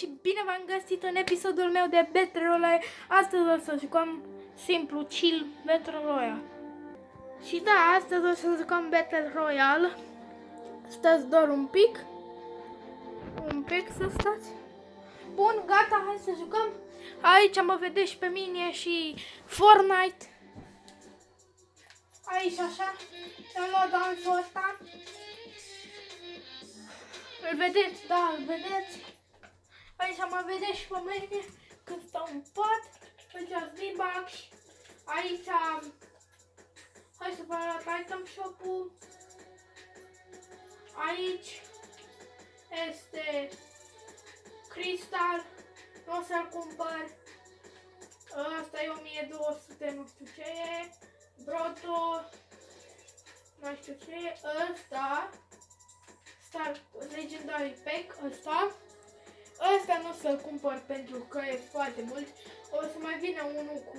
și bine v-am găsit în episodul meu de Battle Royale. Astăzi o să jucăm simplu, chill, Battle Royale. Și da, astăzi o să jucăm Battle Royale. Stați doar un pic să stați. Bun, gata, hai să jucăm. Aici mă vedeți și pe mine și Fortnite. Aici așa, am luat dansul ăsta. Îl vedeți, da, îl vedeți. Aici mă vedeți și pe mine când stau în pat. Aici V-Bucks. Aici, hai să vă arăt item shop-ul. Aici este Crystal. Nu o să-l cumpăr. Asta e 1200, nu știu ce e. Broto. Nu știu ce e. Ăsta. Star Legendary Pack, ăsta nu o să-l cumpăr pentru că e foarte mult. O să mai vină unul cu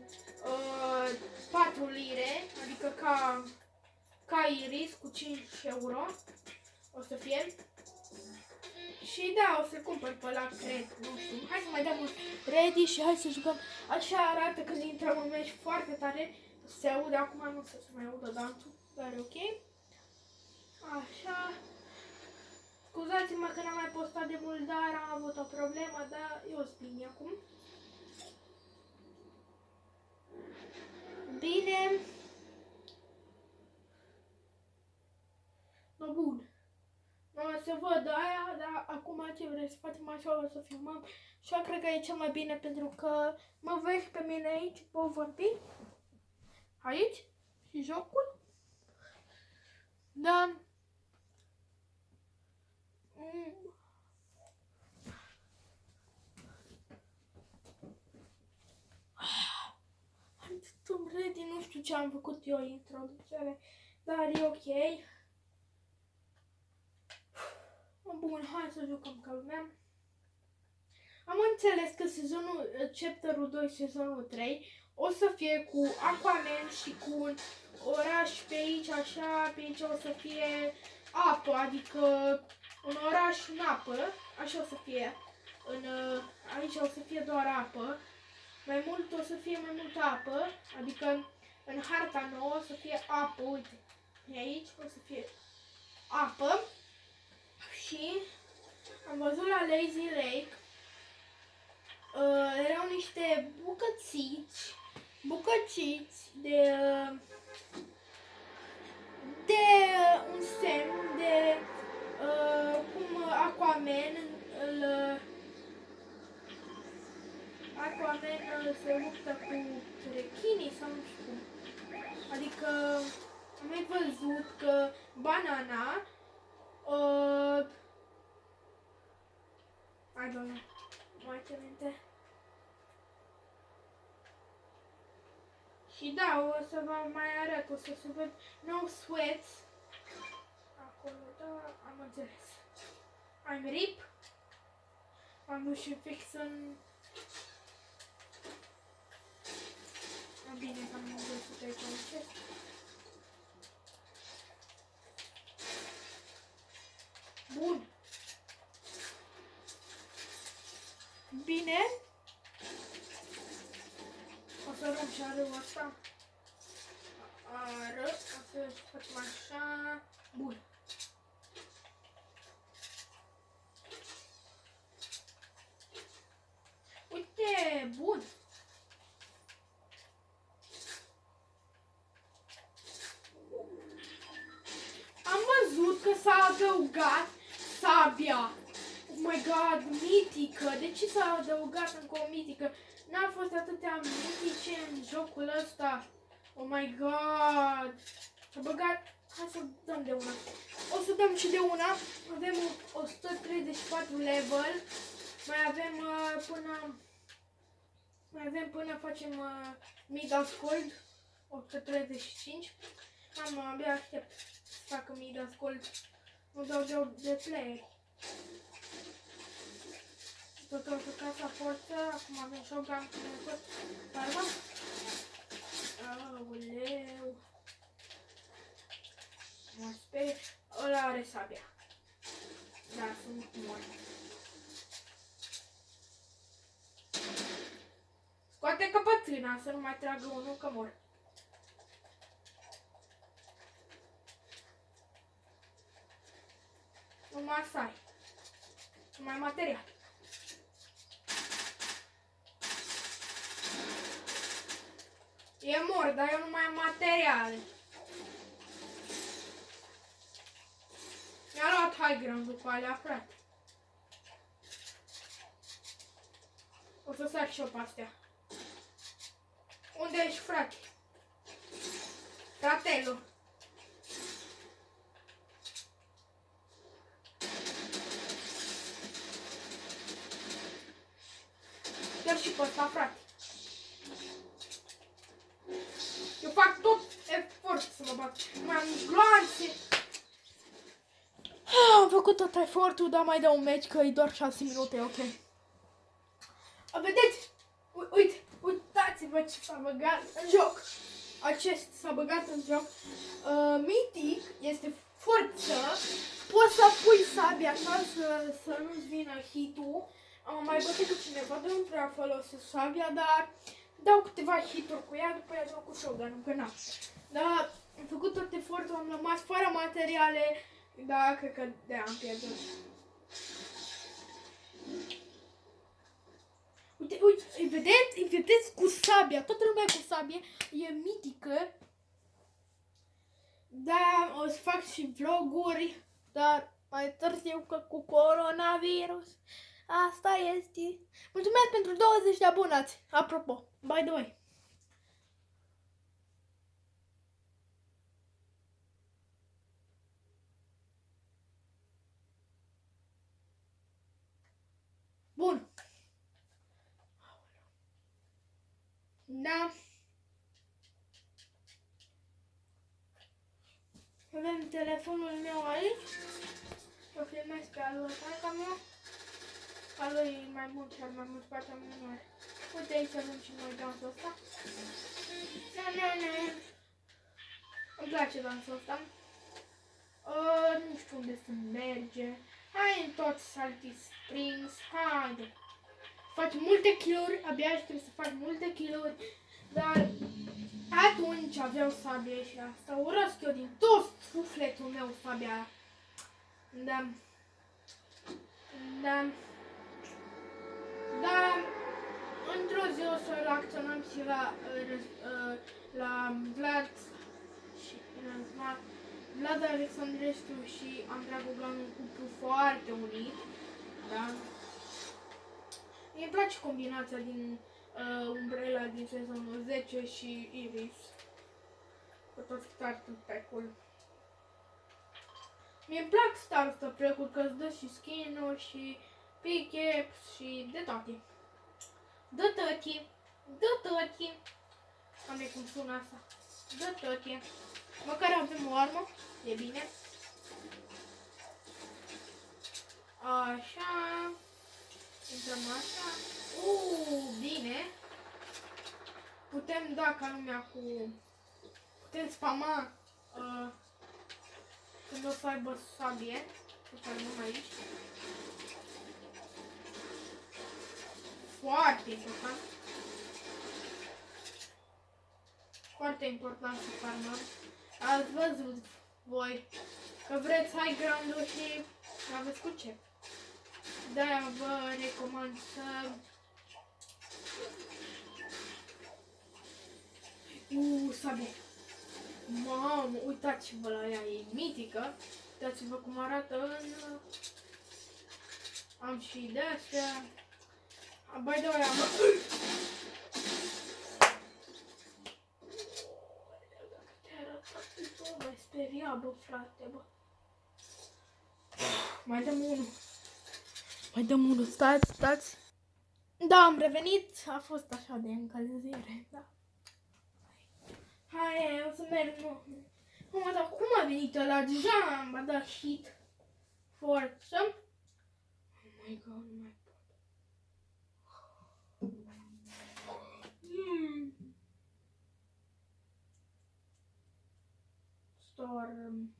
4 lire, adică ca Iris cu 5 euro. O să fie. Și da, o să-l cumpăr pe ăla, cred, nu știu. Hai să mai dăm un ready și hai să jucăm. Așa arată când intrăm în meci foarte tare. Se aude, acum nu se mai audă dansul, dar e ok. Așa. Scuzați-mă că n-am mai postat de mult, dar am avut o problemă, dar eu sunt bine acum. Bine. No, bun. Nu o să văd aia, dar acum ce vreți să facem așa, o să filmăm. Și eu cred că e cel mai bine pentru că mă vezi pe mine aici, pot vorbi. Aici. Și jocul. Da. Sunt ready, nu știu ce am făcut eu introducere, dar e ok. Bun, hai să jucăm ca lumea. Am înțeles că sezonul, chapterul 2, sezonul 3, o să fie cu Aquaman și cu un oraș pe aici, așa, pe aici o să fie apă, adică un oraș în apă, așa o să fie. Aici o să fie doar apă. Mai mult o să fie mai multă apă, adică în harta nouă o să fie apă, uite, aici o să fie apă. Și am văzut la Lazy Lake, erau niște bucățiți de un semn de cum Aquaman se luptă cu rechinii sau nu știu cum. Adică am mai văzut că banana I don't know, mai țin minte. Și da, o să vă mai arăt, o să se văd no sweats. Acolo, da, am înțeles. I'm rip. Am dus și fix în... Bine că am găsit aici un chest. Bun. Bine. O să luăm și arăul ăsta. O să facem așa. Bun. Uite, bun. Am văzut că s-a adăugat sabia. Oh my god, mitică. De ce s-a adăugat încă o mitică? N-a fost atâtea mitice în jocul ăsta. Oh my god. S-a băgat. Hai să dăm de una. O să dăm și de una. Avem 134 level. Mai avem până facem Midas Gold. 135. Abia aștept să facă Midas Gold. Nu dau de player. Tot o să casa forță, acum avem shotgun cu tot arma. Aoleu. Mă sper. Ăla are sabia. Da, sunt mort. câina să nu mai tragă unul că mor. Numai să ai. Numai material. E mor, dar eu nu mai am materiale. Mi-a luat high ground după alea, frate. O să sar și eu pe astea. Unde ești, frate? Fratelu. Chiar și pe ăsta, frate. Eu fac tot efort să mă bat. Mai am gloanțe. Am făcut tot efortul, dar mai dau un match, că e doar 6 minute, ok. Vedeți? Uitați-vă ce s-a băgat în joc. Acest s-a băgat în joc. Mythic este forță. Poți să pui sabia așa să nu-ți vină hit-ul. Am mai bătut cu cineva, dar nu prea folosesc sabia, dar dau câteva hit-uri cu ea, după ea joc cu shotgun, că n-am. Dar am făcut tot efortul, am rămas fără materiale, dar cred că de-aia am pierdut. Uite, îi vedeți cu sabia, toată lumea cu sabie, e mitică. Da, o să fac și vloguri, dar mai târziu că cu coronavirus. Asta este. Mulțumesc pentru 20 de abonați. Apropo, by the way. Bun. Da. Avem telefonul meu aici. O filmez pe alu ăsta ca meu. Alu e mai mult și mai mult partea mare. Uite aici avem și noi dansul ăsta. Îmi place dansul ăsta. Nu știu unde să merge. Hai în tot Salty Springs. Haide. Faci multe kill-uri. Abia trebuie să faci multe kill-uri. Dar atunci aveau sabie și asta. Urăsc eu din tot sufletul meu sabia aia. Da. Da. Da. Într-o zi o să reacționăm și la Vlad și Vlad Alexandrescu și Andrei Bogdan, un cuplu foarte unit. Da. Îmi place combinația din Umbrella din sezonul 10 și Iris. Cu tot startul pack-ul. Mi-e plac startul pack-ul că îți dă și skin-uri și pickaxe și de toate. Dă tăti. Dă tăti. Am cum sună asta. Dă tăti. Măcar avem o armă. E bine. Așa. Intrăm așa. Bine. Putem da ca lumea cu... Putem spama când o să aibă sabie. Să aici. Foarte important. Foarte important să farmăm. Ați văzut voi că vreți high ground-ul și aveți cu ce. De-aia vă recomand să... sabie. Mamă, uitați-vă la ea, e mitică. Uitați-vă cum arată în... Am și de-astea. By the way, am... Mă speria, bă, frate, bă. Mai dăm unul. Mai dăm unul, stați. Da, am revenit. A fost așa de încălzire, da. Hai, o să merg, nu. Mă, dar cum a venit ăla? Deja am dat hit. Forță. Oh my god, nu mai pot. Storm.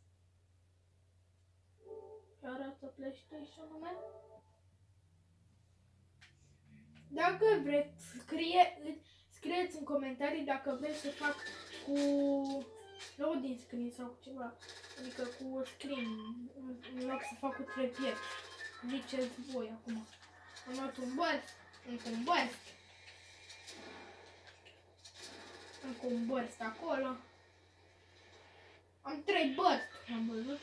Arată PlayStation-ul meu. Dacă vreți, scrieți în comentarii dacă vreți să fac cu loading screen sau cu ceva. Adică cu screen, în loc să fac cu trepied. Ziceți voi acum. Am luat un burst, încă un burst. Încă un burst acolo. Am 3 burst, am văzut.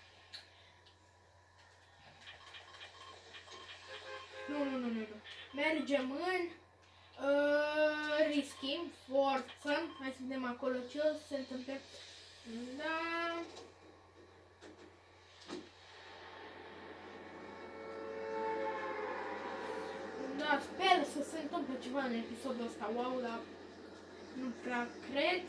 Nu. Mergem în risky, forță. Hai să vedem acolo ce o să se întâmple. Da. Da, sper să se întâmple ceva în episodul ăsta. Wow, dar nu prea cred.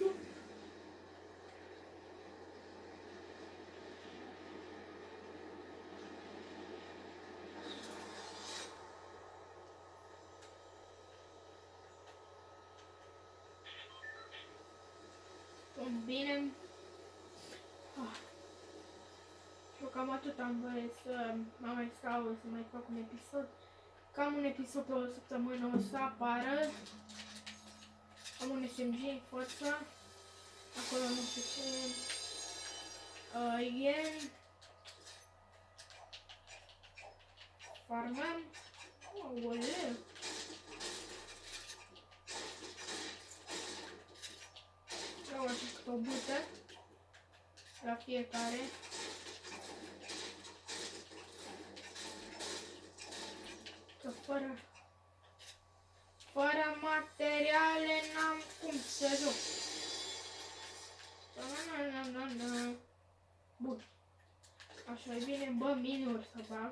Bine. Eu cam atât am voie să mai stau, să mai fac un episod. Cam un episod pe o săptămână o să apară. Am un SMG, forța. Acolo nu știu ce. Yen. Farmăm. Aoleu. Vreau așa cât o bută la fiecare. Că fără materiale n-am cum să joc. Bun. Așa e bine, bă, mini-uri să bag.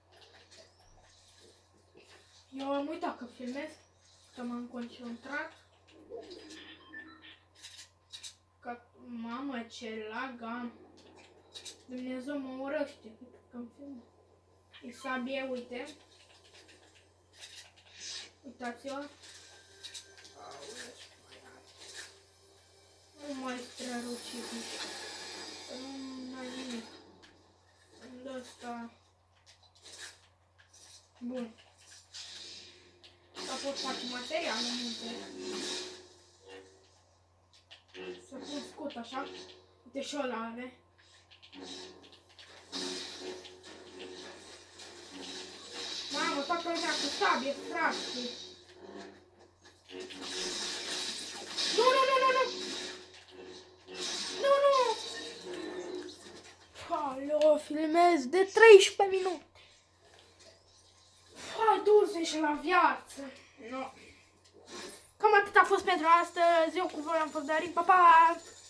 Eu am uitat că filmez, că m-am concentrat. Că, mamă, ce lag am. Dumnezeu mă urăște când filmez. E sabie, uite. Uitați-o. Nu mai strălucit nici. Nu mai nimic. În ăsta. Bun. Să pot face materiale multe. Să pun scut așa. Uite și ăla are. Mamă, toată lumea cu sabie, frate. Nu! Alo, filmez de 13 minute. Hai, du-se la viață. No. Cam atât a fost pentru astăzi. Eu cu voi am fost Darin. Pa, pa!